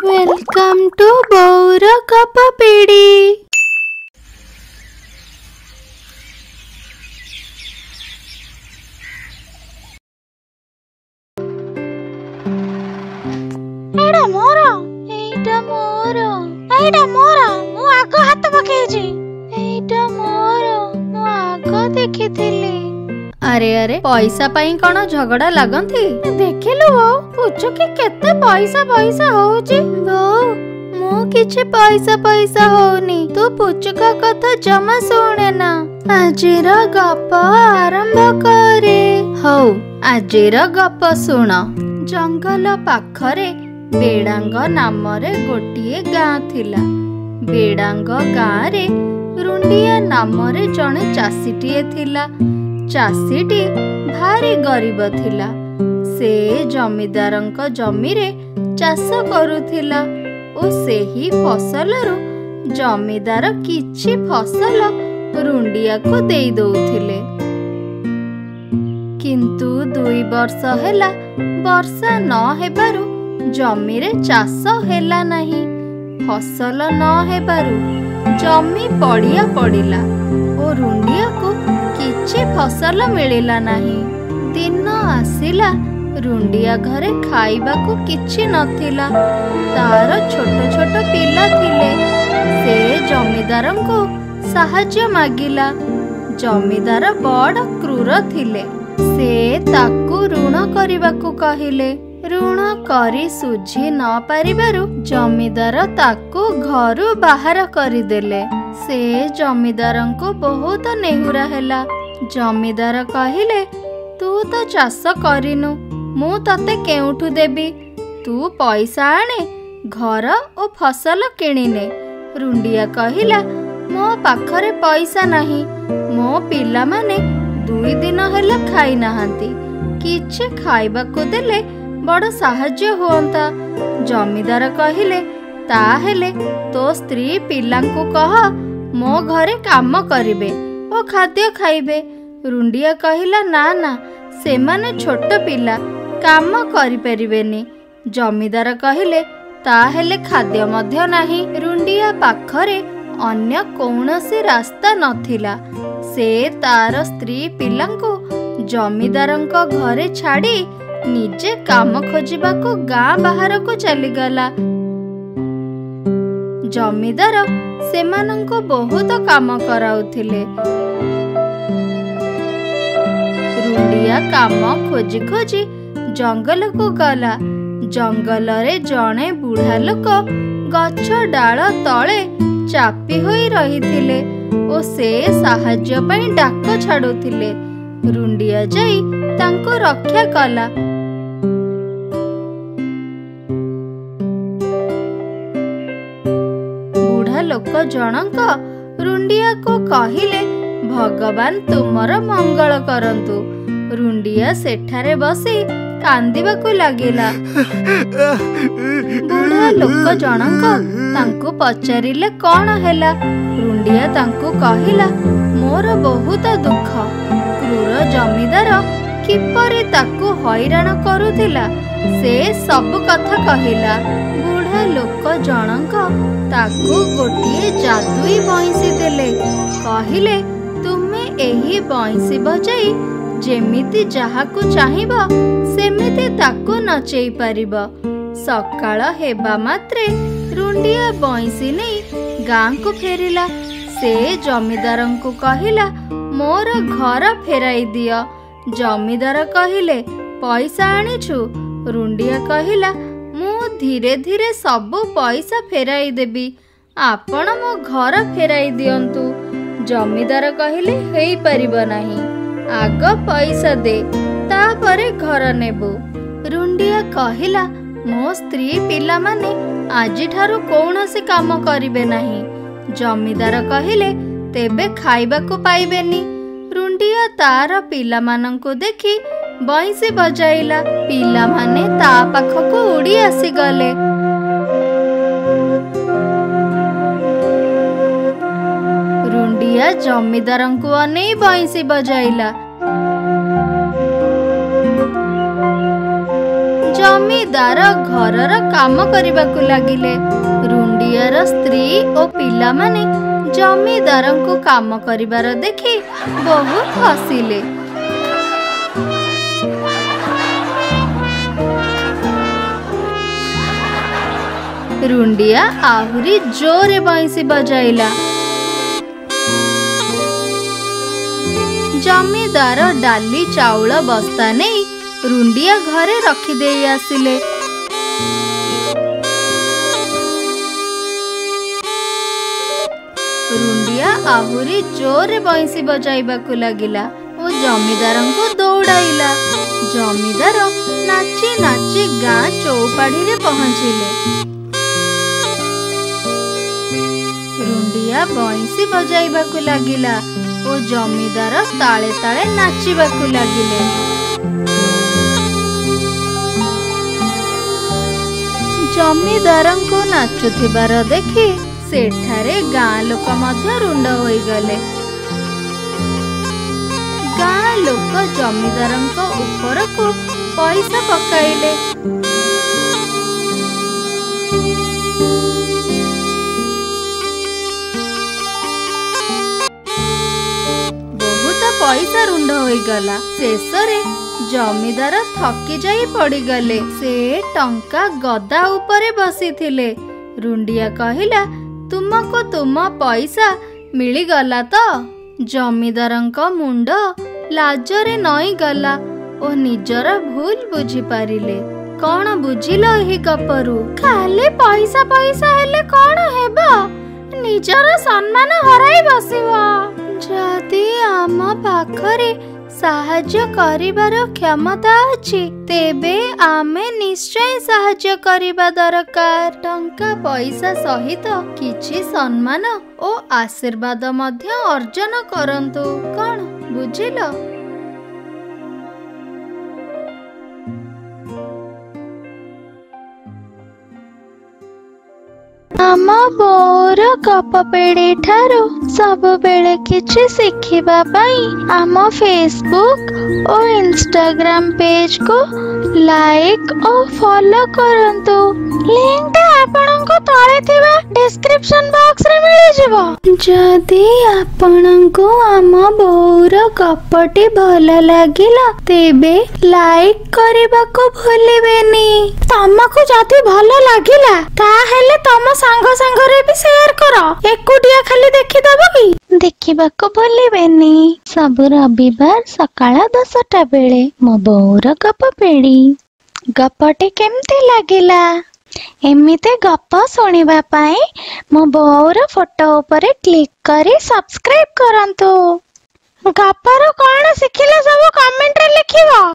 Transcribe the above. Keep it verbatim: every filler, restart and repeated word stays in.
Welcome to Baur cup पीड़ी। एडा मोर एटा मोर एटा मोर मु आगो हाथ पकेइछि एटा मोर मु आगो देखिथिली। अरे अरे पैसा पाई कौन झगड़ा लगती? देखिलु बो पूछो कि केते पैसा पैसा होउछि। बो मु किछि पैसा पैसा होनी, तू पुचुका कथा जमा शुणे ना। आजिर गप आरंभ करे। हौ आजिर गप शुण। जंगल पाखरे बेडांग नामरे गोटिए गाँ थिला। बेडांग गाँ रे रुंडिया नामरे जणे चाषीटीए थिला। चाषीटी भारी गरीब थिला। से जमीदारंक जमीरे चाष करुथिला ओ सेही फसलरु जमीदार किछि फसल रुंडिया को देई दउथिले। किंतु दुई वर्ष हेला वर्षा न हेबारु जमीरे चाष हेला नहीं। फसल न हेबारु जमी पड़िया पड़िला ओ रुंडिया को किछि फसल मिलिला नहीं। दिन आसिला रुंडिया घरे खाइबाकू किछि नथिला। तार छोट छोट पिला थिले। से जमीदारंको साहाय्य मागिला। जमीदार बड़ क्रूर थिले। से ताकू ऋण करिबाकू कहिले। ऋण करी सुझी न पारिबारु जमीदार ताकू घरु बाहर करिदेले। से जमीदारंको बहुत नेहुरा हेला। जमीदार कहिले, तू तो चाष करिनु, मु तते केउठु देबी? तू पैसा आणे घर ओ फसल किणिने। रुंडिया कहिला, मो पाखरे पैसा नहीं। मो पिला माने दुई दिन हेला खाई नाहांती। किछि खाइबाकू देले बड़ साहाय्य हुअंता। जमीदार कहिले, ता हेले तो स्त्री पिलांकू कह मो घरे काम करिबे ओ खाद्य खाइबे। रुंडिया कहिला, ना ना सेमाने छोट पिला काम करि परिबेनी। जमीदार कहिले, ता हेले खाद्य मध्य नाही। रुंडिया पाखरे अन्य कौनसी रास्ता नथिला। से तार स्त्री पिलांकू जमीदारंक घरे छाड़ी निजे काम खोजिबाकू गाँ बाहर को चलीगला। जमीदार सेमानंको बहुत काम कराउथिले। रुंडिया काम खोजी खोजी जंगल को गला। जंगल रे जणे बुढ़ा लोक गछ डाल तले चापी होई रहिथिले ओ से साहाय्य पई डाक छाडुथिले। रुंडिया जाई तांको रक्षा कला। बुढ़ा लोक जनक रुंडिया को कहिले, भगवान तुमर मंगल करंतु। रुंडिया सेठारे बसी कांदिबाकू लागिला। बुढ़ा लोक जनक तांको पचारिले कौन हेला। रुंडिया तांको कहिला, मोर बहुत दुख। क्रूर जमीदार किपरि ताकू हैरान करुथिला से सब कथा कहिला। बुढ़ा लोक जनक ताकू गोटिए जादुई बंसी देले। कहिले, तुमे एही बंसी बजाई जेमिति जाहाकू चाहिबो सेमिति ताकू नचेई पारिबो। सकाळ हेबा मात्रे रुंडिया बंसी नहीं गाँ को फेरिला। से जमीदारंकू कहिला, मोर घर फेराई दियो। जमीदार कहिले, पैसा आनिछु? रुंडिया कहिला, मु धीरे धीरे सबु पैसा फेराई देबी, आपण मो घर फेराई दियंतु। जमीदार कहिले, हेई परिबो नाही, आग पैसा दे तापरे घर नेबु। रुंडिया कहिला, मो स्त्री पिला माने आजि ठारू कौनसी काम करिबे नाही। जमीदार कहिले, तेबे खाइबाकू पाइबेनी। रुंडिया तार पिला मानंकू देखि बंसी बजाइला। पिला माने ता पाखकू उड़ी आसी गले। रुंडिया जमीदारंकू अनेई बंसी बजाइला। जमीदार घरर काम करबाकु लागिले। रुंडियार स्त्री ओ पिलामाने जमीदार को काम करिबार देखि बहुत हसिले। रुंडिया आहुरी जोरे बांसी बजाइला। जमीदार डाली चाउल बस्ता नहीं रुंडिया घरे रखिदे आसिले। रुंडिया आहुरी जोरे बांसी बजाइबाकु लागिला ओ जमीदार को दौड़ाइला। जमीदार नाची नाची गाँ चौपाड़ी रे पहुंचिले। रुंडिया बांसी बजाइबाकु लागिला ओ जमीदार ताले ताले नाचिबाकु लागिले। जमीदार को नाचुथिबार देखि सेठारे गाँ लोक मध्य रुंड होई गले। गाँ लोक जमीदार को ऊपर को पैसा पकाइले। पैसा रुंड होई गला। शेषरे जमीदार थकी जाई पड़ी गले। से टंका गदा ऊपरे बसी थिले। रुंडिया कहिला तुमको तुम पैसा मिली गला तो? जमीदारंक मुंड लाजरे नई गला ओ निजर भूल बुझी पारिले। कौन बुझिलो एही गपरू? खाली पैसा पैसा हेले कौन हेबा? निजर सम्मान हराई बसिबा। जदि आम पाखरे साहाଯ୍य करिबार क्षमता अछि तेबे आमे निश्चय साहाଯ୍य करिबा दरकार। टंका पैसा सहित किछि सम्मान ओ आशीर्वाद मध्य अर्जन करंतु। कौन बुझिलो? आम बोर गप पेड़ी ठारू सब बेले किछि सिखिबा पई आम फेसबुक और इंस्टाग्राम पेज को लाइक और फॉलो करंतु। लिंक आपनको तळे थिबा डिस्क्रिप्शन बॉक्स रे मिलि जिवो। जदि आपनको आम बोर गपटी भल लागिला तेबे लाइक करबा को भूलिबेनी। तमको जदि भल लागिला ता हेले तम सांग सांग रे भी शेयर करो। एकुटिया खाली देखि दबो की देखिबा को भूलिबेनी। सब रविवार सकाळ दसटा बेले मो बोर गप पेड़ी। गपटी केमती लागिला एमिते गप सुनिबा पाए मो बोर फोटो ऊपर क्लिक करी सब्सक्राइब करंतु। गप